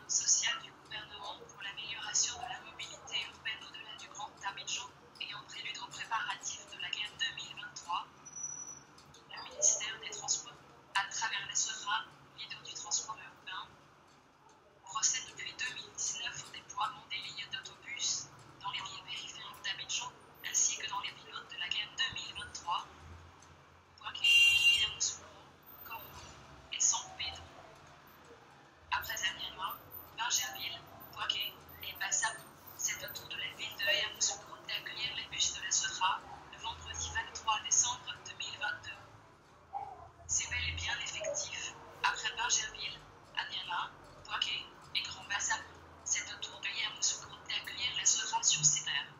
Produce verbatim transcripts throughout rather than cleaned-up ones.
social du gouvernement pour l'amélioration de la mobilité urbaine au-delà du Grand Abidjan et en prélude aux préparatifs de la guerre deux mille vingt-trois, le ministère des Transports, à travers la SOTRA, leader du transport urbain, procède depuis deux mille dix-neuf au déploiement des lignes d'autobus dans les villes périphériques d'Abidjan ainsi que dans les pilotes de la guerre deux mille vingt-trois, Bouaké, Yamoussoukro, Korgo et San Pedro. Après Amiens, Bingerville, Bouaké et Bassabou, c'est au tour de la ville de Yamoussoukro d'accueillir les bus de la SOTRA le vendredi vingt-trois décembre deux mille vingt-deux. C'est bel et bien effectif. Après Bingerville, Amiens, Bouaké et Grand Bassabou, c'est au tour de Yamoussoukro d'accueillir la SOTRA sur ses terres.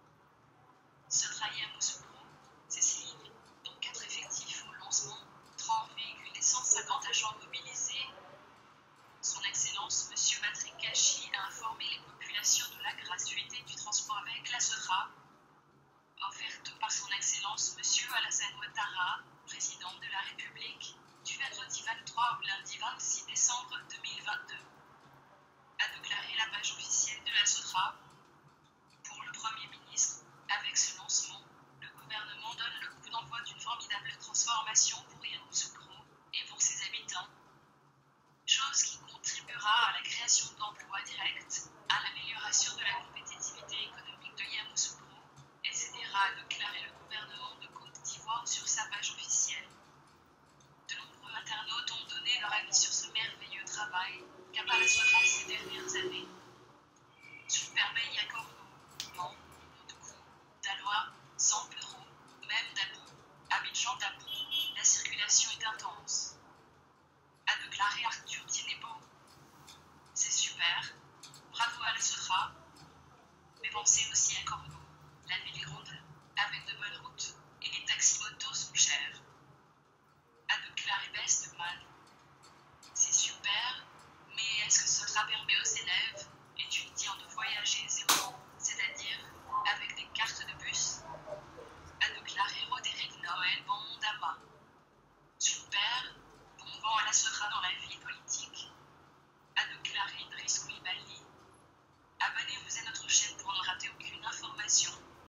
SOTRA Yamoussoukro, c'est six lignes, dont quatre effectifs au lancement, trente véhicules et cent cinquante agents mobilisés. Son Excellence M. Patrick Kachi a informé les populations de la gratuité du transport avec la SOTRA, offerte par Son Excellence M. Alassane Ouattara, président de la République, du vendredi vingt-trois au lundi vingt-six décembre deux mille vingt-deux. A déclaré la page officielle de la SOTRA. Pour le Premier ministre, avec ce lancement, le gouvernement donne le coup d'envoi d'une formidable transformation pour Yamoussoukro et pour ses habitants, chose qui contribuera à la création d'emplois directs, à l'amélioration de la compétitivité économique de Yamoussoukro, et cetera a déclaré le gouvernement de Côte d'Ivoire sur sa page officielle. De nombreux internautes ont donné leur avis sur ce merveilleux travail qu'a par la SOTRA ces dernières années. Superbeille à Korgo, Mans, Moudoukou, Daloa, San Pedro, même Dabou, Abidjan Dabou, la circulation est intense. A déclaré Arthur Tienebo. C'est super, bravo à la SOTRA, mais pensez aussi à Korgo, la ville ronde, avec de bonnes routes, et les taxis motos sont chers. A déclaré Bestman. C'est super, mais est-ce que SOTRA permet aux élèves, étudiants de voyager zéro